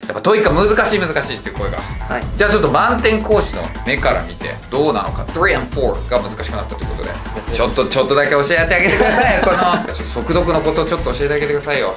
やっぱトイック難しいっていう声が、はい、じゃあちょっと満点講師の目から見てどうなのか、3 and 4が難しくなったということで、ちょっとだけ教えてあげてくださいよ。この速読のことをちょっと教えてあげてくださいよ。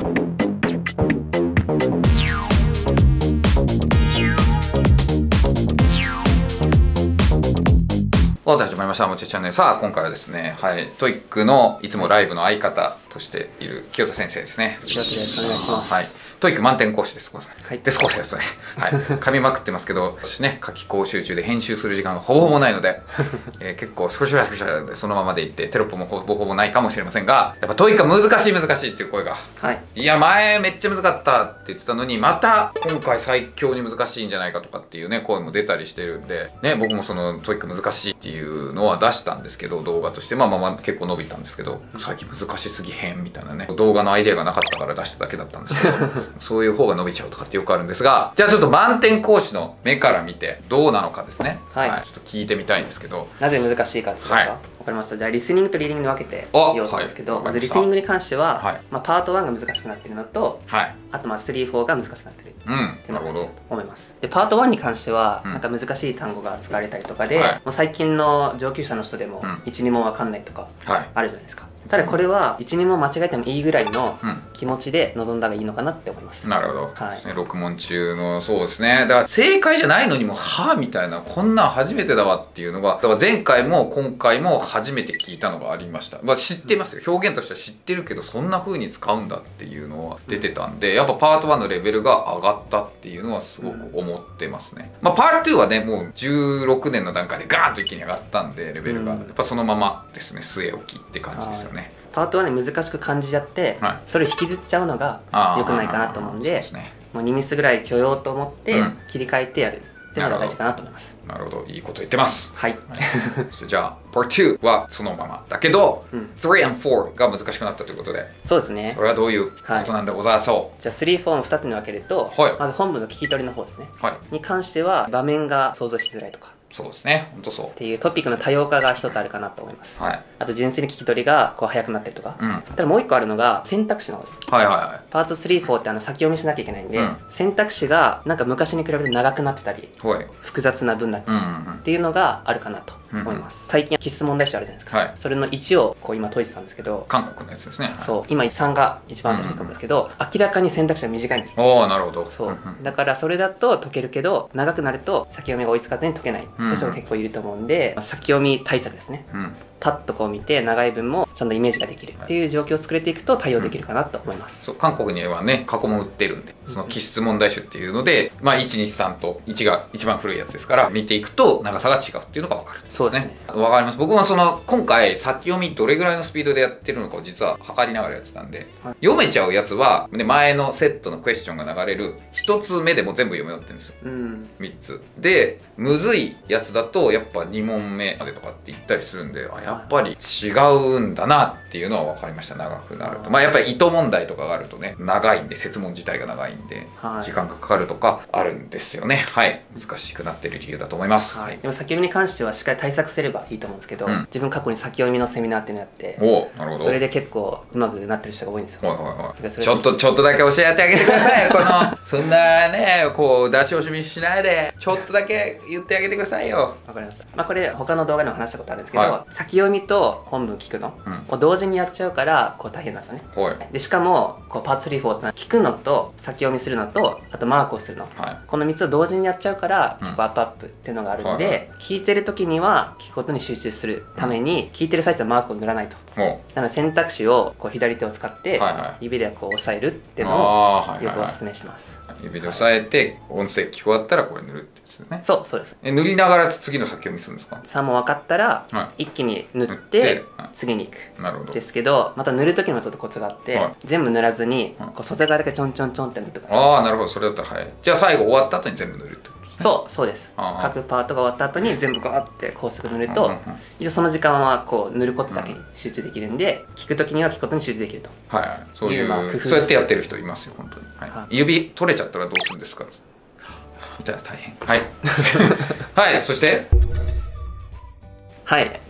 始まりました。もちチャンネル。さあ、今回はですね、はい、トイックのいつもライブの相方としている清田先生ですね。 清田です。お願いします。 はい。トイック満点講師です。はい。デス講師ですね。はい。噛みまくってますけど、私ね、夏季講習中で編集する時間がほぼほぼないので、結構少しばらくでそのままでいって、テロップもほぼないかもしれませんが、やっぱトイックは難しいっていう声が。はい。いや、前めっちゃ難かったって言ってたのに、また今回最強に難しいんじゃないかとかっていうね、声も出たりしてるんで、ね、僕もそのトイック難しいっていうのは出したんですけど、動画として。まあ結構伸びたんですけど、最近難しすぎへんみたいなね、動画のアイデアがなかったから出しただけだったんですけど、そういう方が伸びちゃうとかってよくあるんですが、じゃあちょっと満点講師の目から見てどうなのかですね。はい。ちょっと聞いてみたいんですけど。 なぜ難しいかっていうか、わかりました。じゃあリスニングとリーディングに分けて言おうと思うんですけど、まずリスニングに関しては、パート1が難しくなってるのと、あと3、4が難しくなってるっていうのを思います。で、パート1に関しては、なんか難しい単語が使われたりとかで、もう最近の上級者の人でも1、2問分かんないとかあるじゃないですか。ただこれは1、2問間違えてもいいぐらいの気持ちで臨んだ方がいいのかなって思います。 なるほど。はい。6問中の、そうですね。だから正解じゃないのにも、はぁみたいな、こんなん初めてだわっていうのが、だから前回も今回も初めて聞いたのがありました。まあ知ってますよ。表現としては知ってるけど、そんな風に使うんだっていうのは出てたんで、やっぱパート1のレベルが上がったっていうのはすごく思ってますね。まあパート2はね、もう16年の段階でガーンと一気に上がったんで、レベルが。やっぱそのままですね、据え置きって感じですよね。 パート1に難しく感じちゃって、それを引きずっちゃうのが良くないかなと思うんで、もう2ミスぐらい許容と思って切り替えてやるっていうのが大事かなと思います。 なるほど、いいこと言ってます。 はい。 じゃあ、パート2はそのままだけど、3 and 4が難しくなったということで。 そうですね。 それはどういうことなんでございましょう。 じゃあ、3、4の2つに分けると、まず本文の聞き取りの方ですね。に関しては、場面が想像しづらいとか。 そうですね、本当そう。 っていうトピックの多様化が一つあるかなと思います。はい。あと純粋に聞き取りがこう早くなったりとか。ただもう一個あるのが選択肢の方です。はいはいはい。パート3、4って先読みしなきゃいけないんで、選択肢がなんか昔に比べて長くなってたり、複雑な文になってたりっていうのがあるかなと思います。最近必須問題集あるじゃないですか。それの1をこう今解いてたんですけど、 韓国のやつですね。 そう、今3が一番新しいと思うんですけど、明らかに選択肢が短いんですよ。 おお、なるほど。 そう。だからそれだと解けるけど、長くなると先読みが追いつかずに解けないって人が結構いると思うんで、先読み対策ですね。パッとこう見て長い文もちゃんとイメージができるっていう状況を作れていくと対応できるかなと思います。 そう、韓国にはね過去問売ってるんで、その気質問題集っていうので、まあ123と1が一番古いやつですから見ていくと長さが違うっていうのが分かる。 そうですね。 分かります。僕もその今回先読みどれぐらいのスピードでやってるのかを実は測りながらやってたんで、読めちゃうやつは前のセットのクエスチョンが流れる1つ目でも全部読めようってるんですよ。3つで、むずいやつだとやっぱ2問目までとかって言ったりするんで、あ、やっぱり違うんだなっていうのは分かりました。長くなると、まあやっぱり糸問題とかがあるとね、長いんで、設問自体が長いんで時間がかかるとかあるんですよね。はい、難しくなってる理由だと思います。はい。 でも先読みに関してはしっかり対策すればいいと思うんですけど、自分過去に先読みのセミナーっていうのやって、なるほど、それで結構うまくなってる人が多いんですよ。 ちょっとだけ教えてあげてくださいよ。このそんなね、こう出し惜しみしないでちょっとだけ言ってあげてくださいよ。 わかりました。まあこれ他の動画でも話したことあるんですけど、先読みと本文聞くのを同時にやっちゃうからこう大変なんですよね。でしかもこうパート3、4って聞くのと先読みするのとあとマークをするの、この3つを同時にやっちゃうから結構アップアップっていうのがあるんで、聞いてる時には聞くことに集中するために聞いてる最中はマークを塗らないと。なので選択肢をこう左手を使って指でこう押さえるっていうのをよくおすすめします。 指で押さえて音声聞き終わったらこれ塗るってですよね。 そうです。 塗りながら次の先読みするんですか ？3問分かったら一気に塗って次に行く。なるほど。ですけどまた塗る時にもちょっとコツがあって、全部塗らずにこう外側だけちょんちょんちょんって塗ってください。ああ、なるほど。それだったら早い。じゃあ最後終わった後に全部塗るってことですね。そうです。各パートが終わった後に全部ガーって高速塗ると、一応その時間はこう塗ることだけに集中できるんで、聞く時には聞くことに集中できると。はい、そういう工夫。そうやってやってる人いますよ本当に。指取れちゃったらどうするんですかみたいな大変。はい。はい、そしてはい。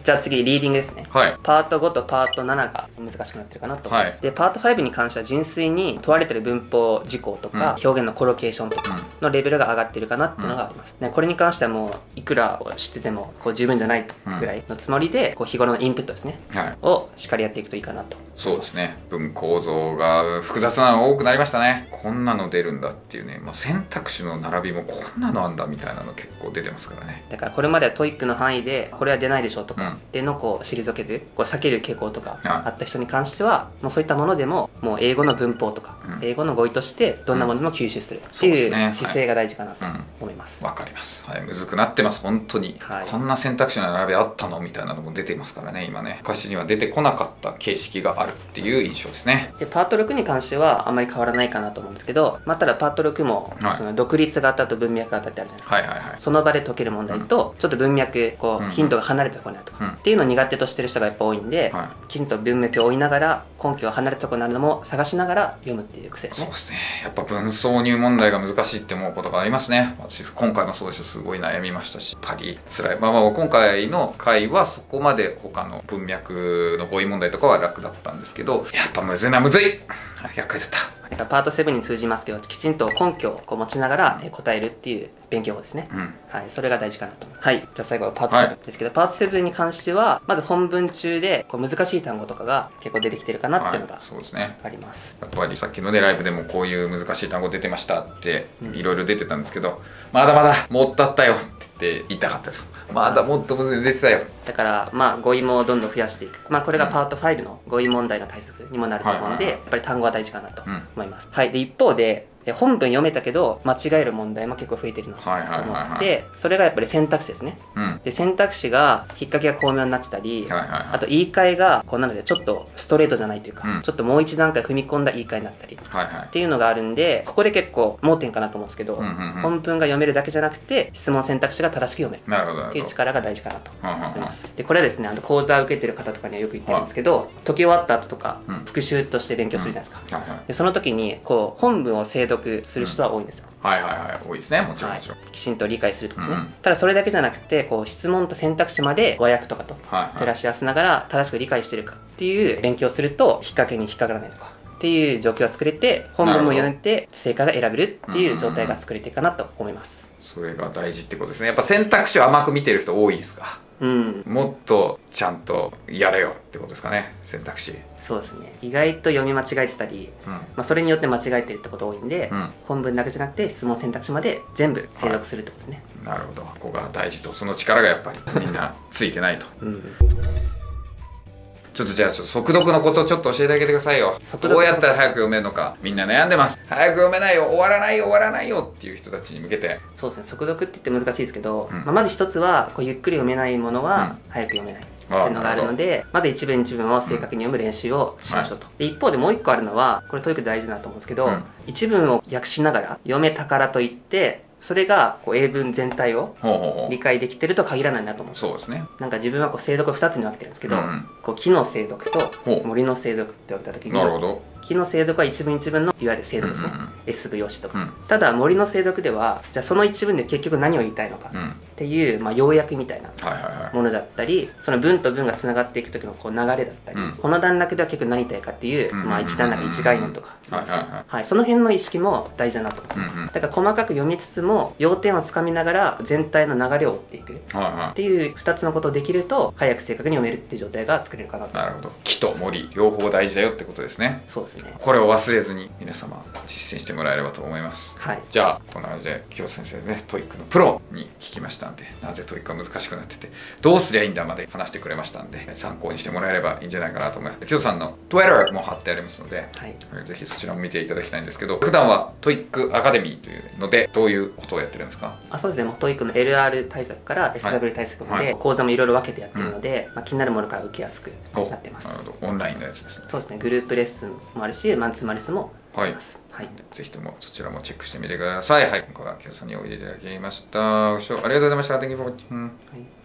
じゃあ次リーディングですね。 はい。 パート5とパート7が難しくなってるかなと思います。でパート5に関しては純粋に問われてる文法事項とか、表現のコロケーションとかのレベルが上がってるかなっていうのがあります。これに関してはもういくら知っててもこう十分じゃないぐらいのつもりで、こう日頃のインプットですね、をしっかりやっていくといいかなと。 そうですね。文構造が複雑なのが多くなりましたね。こんなの出るんだっていうね、選択肢の並びもこんなのあんだみたいなの結構出てますからね。 だからこれまではトイックの範囲でこれは出ないでしょとかっていうのをこう退ける、こう避ける傾向とかあった人に関しては、もうそういったものでももう英語の文法とか、英語の語彙としてどんなものでも吸収するっていう姿勢が大事かなと思います。 わかります。はい、むずくなってます、本当に。こんな選択肢の並びあったのみたいなのも出ていますからね、今ね。昔には出てこなかった形式があるっていう印象ですね。 でパート6に関してはあんまり変わらないかなと思うんですけど、ただパート6もその独立型と文脈型ってあるじゃないですか。その場で解ける問題と、ちょっと文脈こう頻度が離れたところにあるとかっていうのを苦手としてる人がやっぱ多いんで、きちんと文脈を追いながら根拠が離れたところにあるのも探しながら読むっていう癖ですね。 そうですね。やっぱ文挿入問題が難しいって思うことがありますね。私今回もそうでした。すごい悩みましたし、やっぱり辛い。今回の回はそこまで他の文脈の語彙問題とかは楽だったんですけど、やっぱむずい。厄介だった。 だからパート7に通じますけど、きちんと根拠をこう持ちながら答えるっていう勉強法ですね。はい、それが大事かなと思います。はい、じゃあ最後はパート7ですけど、パート7に関してはまず本文中でこう難しい単語とかが結構出てきてるかなっていうのがあります。 やっぱりさっきのねライブでもこういう難しい単語出てましたっていろいろ出てたんですけど、まだまだもったったよって言いたかったです。まだもっとむずい出てたよ。 だから語彙もどんどん増やしていく。これがパート5の語彙問題の対策にもなると思うんで、やっぱり単語は大事かなと思います。はい。で一方で本文読めたけど間違える問題も結構増えてるのと思って、それがやっぱり選択肢ですね。で選択肢が引っ掛けが巧妙になってたり、あと言い換えがこうなのでちょっとストレートじゃないというか、ちょっともう一段階踏み込んだ言い換えになったりっていうのがあるんで、ここで結構盲点かなと思うんですけど、本文が読めるだけじゃなくて質問選択肢が正しく読めるっていう力が大事かなと思います。でこれはですね、講座を受けてる方とかにはよく言ってるんですけど、解き終わった後とか復習として勉強するじゃないですか。でその時にこう本文を精読する人は多いんですよ。 多いですね。もちろんきちんと理解するとですね。ただそれだけじゃなくてこう質問と選択肢まで和訳とかと照らし合わせながら正しく理解してるかっていう勉強をすると引っ掛けに引っかからないとかっていう状況が作れて、本文も読んで正解が選べるっていう状態が作れていくかなと思います。 それが大事ってことですね。やっぱ選択肢を甘く見てる人多いですか。もっとちゃんとやれよってことですかね、選択肢。 そうですね。意外と読み間違えてたり、それによって間違えてるってこと多いんで、本文だけじゃなくて質問選択肢まで全部精読するってことですね。 なるほど。ここが大事と、その力がやっぱりみんなついてないと。ちょっとじゃあ速読のコツをちょっと教えてあげてくださいよ。どうやったら早く読めるのか、みんな悩んでます。早く読めないよ、終わらないよっていう人たちに向けて。 そうですね。速読って言って難しいですけど、まず一つはこうゆっくり読めないものは早く読めないっていうのがあるので、まず一文一文を正確に読む練習をしましょうと。で一方でもう一個あるのは、これトイックで大事だと思うんですけど、一文を訳しながら読めたからといってそれがこう英文全体を理解できてると限らないなと思う。 そうですね。 なんか自分はこう精読を2つに分けてるんですけど、こう木の精読と森の精読って言われた時に、木の精読は一文一文のいわゆる精読ですね。S 部用紙とか。ただ森の精読ではじゃあその一文で結局何を言いたいのかっていう、要約みたいなものだったり、その文と文がつながっていく時のこう流れだったり、この段落では結局何言いたいかっていう、一段落一概念とかなんですね。はい、その辺の意識も大事だなと思います。だから細かく読みつつも要点をつかみながら全体の流れを追っていくっていう2つのことをできると早く正確に読めるっていう状態が作れるかなと。 なるほど。木と森両方大事だよってことですね。 そうですね。 これを忘れずに皆様実践してもらえればと思います。はい、じゃあこんな感じで清先生ね、トイックのプロに聞きましたんで、なぜトイックが難しくなっててどうすりゃいいんだまで話してくれましたんで、参考にしてもらえればいいんじゃないかなと思います。清さんの Twitter も貼ってありますので、ぜひそちらも見ていただきたいんですけど、普段はトイックアカデミーというのでどういうことをやってるんですか？ そうですね。トイックの LR 対策から SW 対策まで講座もいろいろ分けてやってるので、気になるものから受けやすくなってます。 なるほど。オンラインのやつですね。 そうですね。グループレッスンもあるしマンツーマンレッスンもあります。はい、 ぜひともそちらもチェックしてみてください。はい、今回は清さんにおいでいただきました。ご視聴ありがとうございました。Thank you for watching.